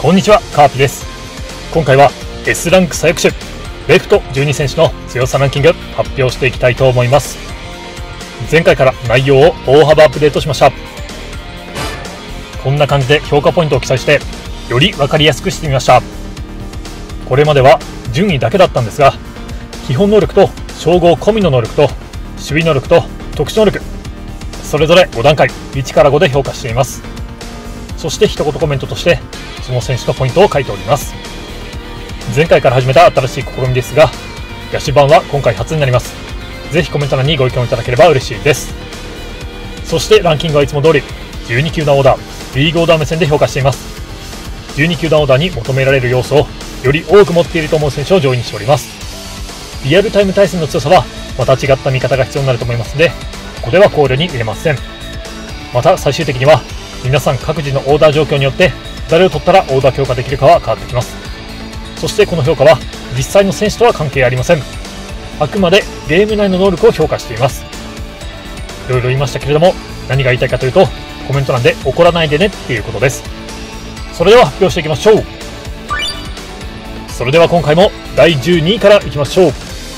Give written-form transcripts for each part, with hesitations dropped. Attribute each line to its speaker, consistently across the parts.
Speaker 1: こんにちは、カープです。今回は S ランク左翼手レフト12選手の強さランキング発表していきたいと思います。前回から内容を大幅アップデートしました。こんな感じで評価ポイントを記載してより分かりやすくしてみました。これまでは順位だけだったんですが、基本能力と称号込みの能力と守備能力と特殊能力、それぞれ5段階1から5で評価しています。そして一言コメントとしてその選手のポイントを書いております。前回から始めた新しい試みですが、野手版は今回初になります。ぜひコメント欄にご意見いただければ嬉しいです。そしてランキングはいつも通り12球団オーダー、リーグオーダー目線で評価しています。12球団オーダーに求められる要素をより多く持っていると思う選手を上位にしております。リアルタイム対戦の強さはまた違った見方が必要になると思いますので、ここでは考慮に入れません。また最終的には皆さん各自のオーダー状況によって誰を取ったらオーダー強化できるかは変わってきます。そしてこの評価は実際の選手とは関係ありません。あくまでゲーム内の能力を評価しています。いろいろ言いましたけれども、何が言いたいかというと、コメント欄で怒らないでねっていうことです。それでは発表していきましょう。それでは今回も第12位からいきましょう。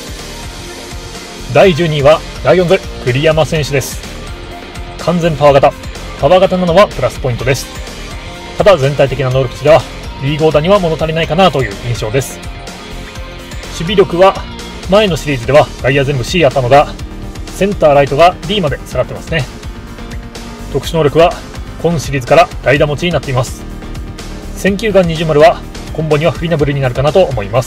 Speaker 1: 第12位はライオンズ栗山選手です。完全パワー型、パワー型なのはプラスポイントです。ただ全体的な能力値ではリーグオーダーには物足りないかなという印象です。守備力は前のシリーズでは外野全部 C あったのが、センターライトが D まで下がってますね。特殊能力は今シリーズから代打持ちになっています。選球眼20はコンボには不利な部類になるかなと思います。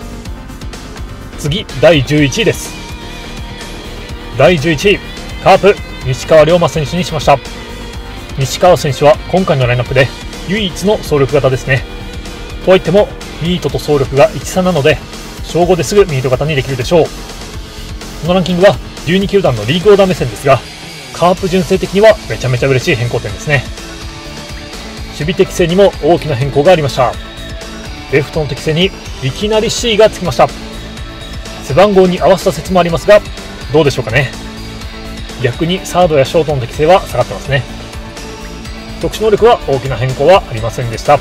Speaker 1: 次、第11位です。第11位、カープ西川龍馬選手にしました。西川選手は今回のラインナップで唯一の走力型ですね。とはいってもミートと走力が1差なので、小5ですぐミート型にできるでしょう。このランキングは12球団のリーグオーダー目線ですが、カープ純正的にはめちゃめちゃ嬉しい変更点ですね。守備適性にも大きな変更がありました。レフトの適性にいきなり C がつきました。背番号に合わせた説もありますが、どうでしょうかね。逆にサードやショートの適性は下がってますね。特殊能力は大きな変更はありませんでした。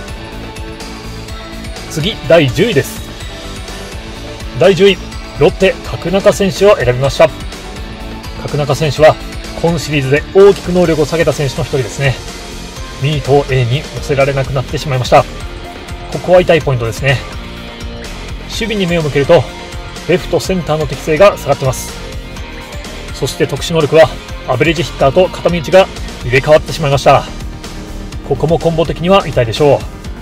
Speaker 1: 次、第10位です。第10位、ロッテ角中選手を選びました。角中選手は今シリーズで大きく能力を下げた選手の一人ですね。ミートを A に寄せられなくなってしまいました。ここは痛いポイントですね。守備に目を向けるとレフトセンターの適性が下がってます。そして特殊能力はアベレージヒッターと片道が入れ替わってしまいました。ここもコンボ的には痛いでしょう。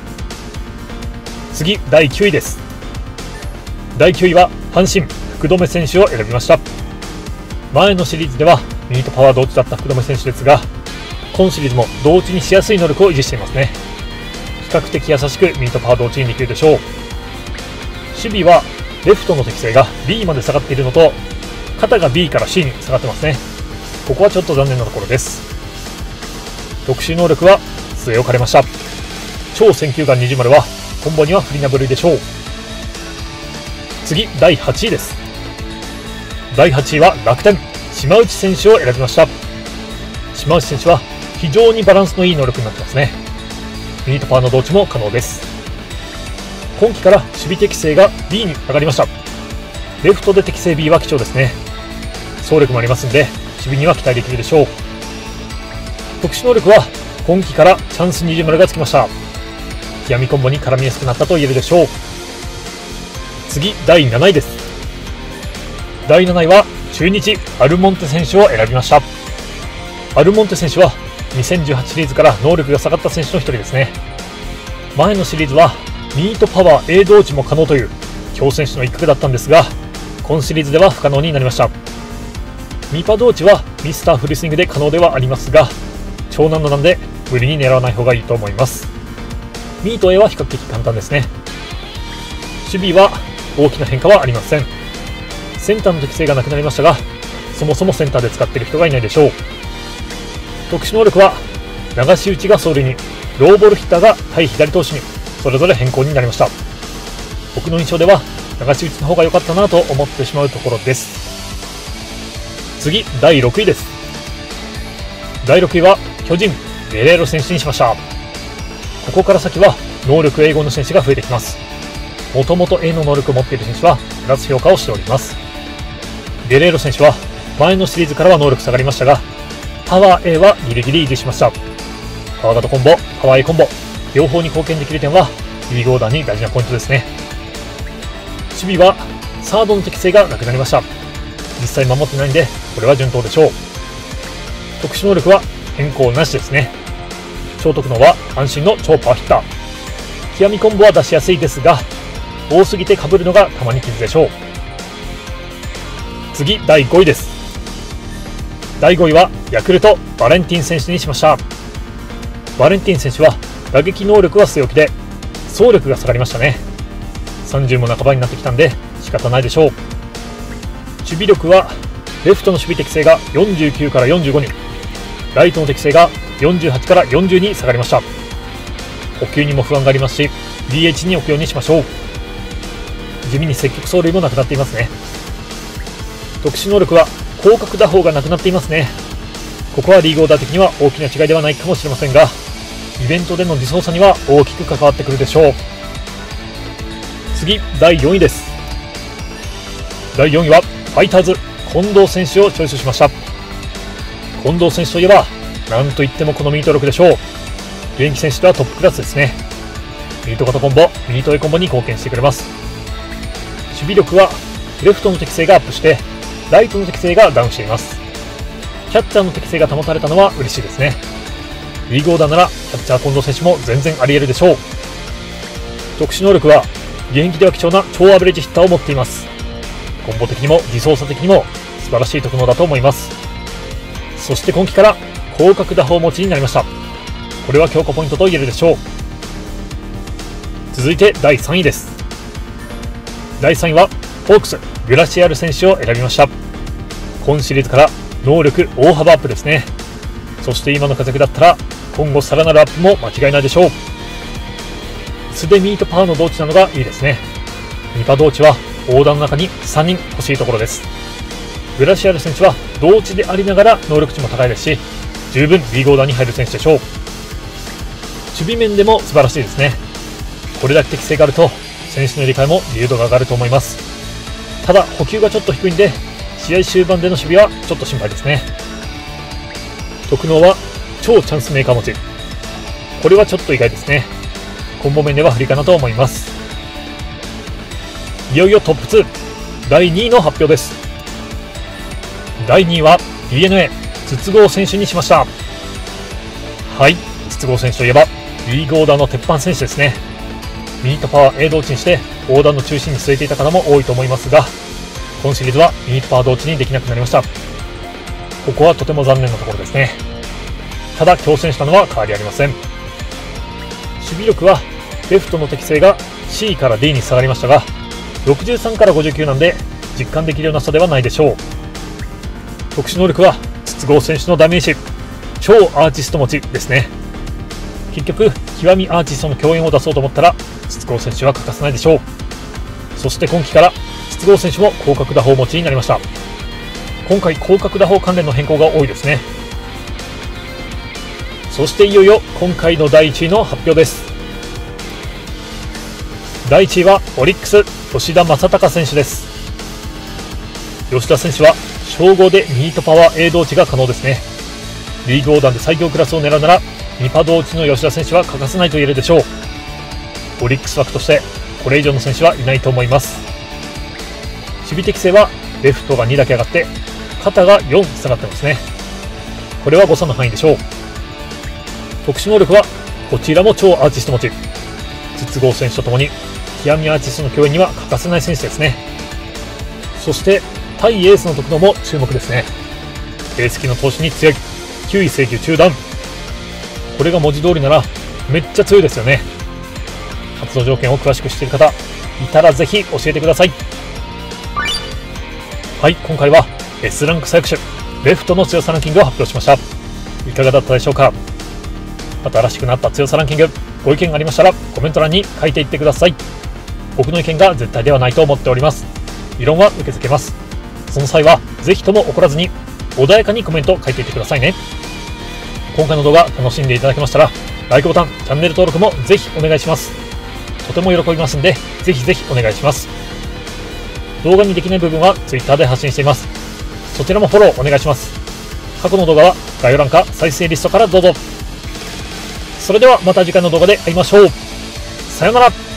Speaker 1: 次、第9位です。第9位は阪神福留選手を選びました。前のシリーズではミートパワー同値だった福留選手ですが、今シリーズも同値にしやすい能力を維持していますね。比較的優しくミートパワー同値にできるでしょう。守備はレフトの適性が B まで下がっているのと、肩が B から C に下がってますね。ここはちょっと残念なところです。特殊能力は据え置かれました。超選球眼20はコンボには不利な部類でしょう。次、第8位です。第8位は楽天島内選手を選びました。島内選手は非常にバランスのいい能力になってますね。ミートパワーの同値も可能です。今季から守備適性が B に上がりました。レフトで適性 B は貴重ですね。走力もありますので守備には期待できるでしょう。特殊能力は今季からチャンス20がつきました。極みコンボに絡みやすくなったと言えるでしょう。次、第7位です。第7位は中日アルモンテ選手を選びました。アルモンテ選手は2018シリーズから能力が下がった選手の一人ですね。前のシリーズはミートパワー A 同値も可能という強選手の一角だったんですが、今シリーズでは不可能になりました。ミパ同値はミスターフルスイングで可能ではありますが、超難度なんで無理に狙わない方がいいと思います。ミート A は比較的簡単ですね。守備は大きな変化はありません。センターの適性がなくなりましたが、そもそもセンターで使っている人がいないでしょう。特殊能力は流し打ちが走塁に、ローボールヒッターが対左投手にそれぞれ変更になりました。僕の印象では流し打ちの方が良かったなと思ってしまうところです。次、第6位です。第6位は巨人ゲレーロ選手にしました。ここから先は能力英語の選手が増えてきます。もともと A の能力を持っている選手はプラス評価をしております。ゲレーロ選手は前のシリーズからは能力下がりましたが、パワー A はギリギリ維持しました。パワーガードコンボ、パワー A コンボ、両方に貢献できる点はリーグオーダーに大事なポイントですね。守備はサードの適性がなくなりました。実際守ってないんで、これは順当でしょう。特殊能力は変更なしですね。超特能は安心の超パワーヒッター。極みコンボは出しやすいですが、多すぎて被るのがたまに傷でしょう。次、第5位です。第5位はヤクルトバレンティン選手にしました。バレンティン選手は打撃能力は据え置きで走力が下がりましたね。30も半ばになってきたんで仕方ないでしょう。守備力はレフトの守備適性が49から45に、ライトの適性が48から40に下がりました。補給にも不安がありますし DH に置くようにしましょう。地味に積極走塁もなくなっていますね。特殊能力は広角打法がなくなっていますね。ここはリーグオーダー的には大きな違いではないかもしれませんが、イベントでの自走差には大きく関わってくるでしょう。次、第4位です。第4位はファイターズ近藤選手をチョイスしました。近藤選手といえばなんといってもこのミート力でしょう。現役選手ではトップクラスですね。ミート型コンボ、ミート A コンボに貢献してくれます。守備力はレフトの適性がアップしてライトの適性がダウンしています。キャッチャーの適性が保たれたのは嬉しいですね。リーグオーダーならキャッチャー近藤選手も全然あり得るでしょう。特殊能力は現役では貴重な超アベレージヒッターを持っています。コンボ的にも自走差的にも素晴らしい特能だと思います。そして今季から広角打法持ちになりました。これは強化ポイントと言えるでしょう。続いて第3位です。第3位はホークスグラシアル選手を選びました。今シリーズから能力大幅アップですね。そして今の活躍だったら今後さらなるアップも間違いないでしょう。素でミートパワーの同値なのがいいですね。2パ同値はオーダーの中に3人欲しいところです。グラシアル選手は同値でありながら能力値も高いですし、十分リーグオーダーに入る選手でしょう。守備面でも素晴らしいですね。これだけ適性があると選手の理解も自由度が上がると思います。ただ補給がちょっと低いんで試合終盤での守備はちょっと心配ですね。特能は超チャンスメーカー持ち。これはちょっと意外ですね。コンボ面では不利かなと思います。いよいよトップ2第2位の発表です。第2位は DNA 筒香選手にしました。はい、筒香選手といえばリーグオーダーの鉄板選手ですね。ミートパワー A 同値にしてオーダーの中心に据えていた方も多いと思いますが、今シリーズはミートパワー同値にできなくなりました。ここはとても残念なところですね。ただ強戦したのは変わりありません。守備力はレフトの適性が C から D に下がりましたが、63から59なんで実感できるような差ではないでしょう。特殊能力は筒香選手のダメージ超アーティスト持ちですね。結局極みアーティストの共演を出そうと思ったら筒香選手は欠かせないでしょう。そして今季から筒香選手も広角打法持ちになりました。今回広角打法関連の変更が多いですね。そしていよいよ今回の第1位の発表です。第1位はオリックス吉田正尚選手です。吉田選手は称号でミートパワー A 同値が可能ですね。リーグ横断で最強クラスを狙うなら2パ同値の吉田選手は欠かせないと言えるでしょう。オリックス枠としてこれ以上の選手はいないと思います。守備適性はレフトが2だけ上がって肩が4下がってますね。これは誤差の範囲でしょう。特殊能力はこちらも超アーティスト持ち。筒香選手とともに極みアーティストの共演には欠かせない選手ですね。そして対エースの特能も注目ですね。エース機の投手に強い9位制球中段。これが文字通りならめっちゃ強いですよね。活動条件を詳しく知っている方いたらぜひ教えてください。はい、今回は S ランク最悪手レフトの強さランキングを発表しました。いかがだったでしょうか。新しくなった強さランキング、ご意見がありましたらコメント欄に書いていってください。僕の意見が絶対ではないと思っております。異論は受け付けます。その際はぜひとも怒らずに穏やかにコメントを書いていってくださいね。 今回の動画楽しんでいただけましたら、LIKE ボタン、チャンネル登録もぜひお願いします。とても喜びますんで、ぜひぜひお願いします。動画にできない部分は Twitter で発信しています。そちらもフォローお願いします。過去の動画は概要欄か再生リストからどうぞ。それではまた次回の動画で会いましょう。さようなら。